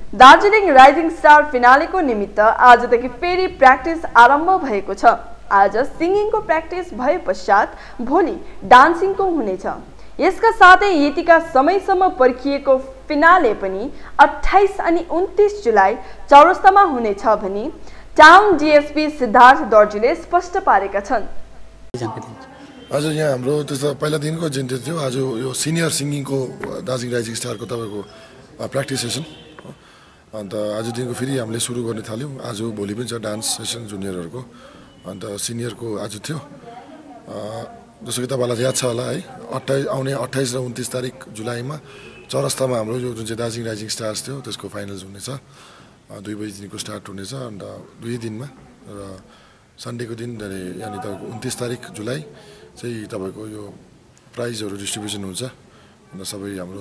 Darjeeling rising star फिनालेको निमित्त आजदेखि फेरि प्र्याक्टिस आरम्भ भएको छ। आज सिंगिङको प्र्याक्टिस भए पश्चात भोलि डान्सिङको हुनेछ। यसका साथै यतिका समयसम्म पर्खिएको फिनाले पनि 28 अनि 29 जुलाई चौरस्तामा हुनेछ भनी टाउन डीएसपी सिद्धार्थ दोर्जीले स्पष्ट पारेका छन्। आज यहाँ हाम्रो त्यस्तो पहिला दिनको जुन थियो आज यो सिनियर सिंगिङको दार्जिलिङ राइजिङ स्टारको तपाईको प्र्याक्टिस सेसन अन्त आज दिनको फेरि हामीले सुरु गर्ने थाल्यौं। आज भोलि पनि छ डान्स सेसन जुनियरहरुको अन्त सिनियरको आज थियो। जस्तो कि तपाईलाई याद छ होला है, आउने 28 र 29 तारिक जुलाईमा चौरस्तामा हाम्रो यो जुन चाहिँ दार्जिलिङ राइजिङ स्टार्स थियो त्यसको फाइनल्स हुनेछ। 2 बजेदेखिको स्टार्ट हुनेछ अन्त 2 दिनमा र सन्डेको दिन यानी तपाईको 29 तारिक जुलाई चाहिँ तपाईको यो प्राइजहरु डिस्ट्रिब्युसन हुन्छ। अन्त सबै हाम्रो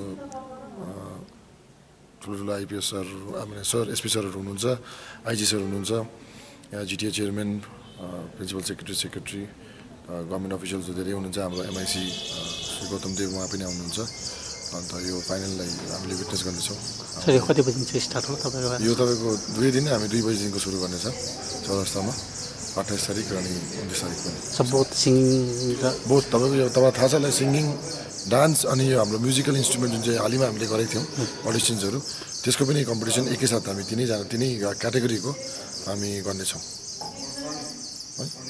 ठुलो आइपीएस सर एसपी सरहरु हुनुहुन्छ, आइजी सर हुनुहुन्छ, यहाँ GTA chairman, principal secretary, government officials धेरै हुनुहुन्छ। हाम्रो एमआईसी श्री गौतम देव उहाँ पनि आउनुहुन्छ। अन्त यो फाइनललाई हामीले विटनेस गर्नेछौँ। सर यो कति बजेदेखि स्टार्ट हो तपाईको? यो तपाईको 2 दिन हामी 2 बजेदेखिको सुरु गर्नेछ चौरस्तामा 28 तारिक र 29 तारिक पनि। सब बोथ सिंगिङ र बोथ तपाईको यो तपाईलाई थाहा छ होला सिंगिङ डान्स अनि यो हाम्रो म्युजिकल इन्स्ट्रुमेन्ट जुन चाहिँ हालैमा हामीले गरेको थियौँ अडिसन्सहरु त्यसको पनि कम्पिटिसन एकैसाथ हामी तीनै क्याटेगोरीको हामी गर्नेछौँ।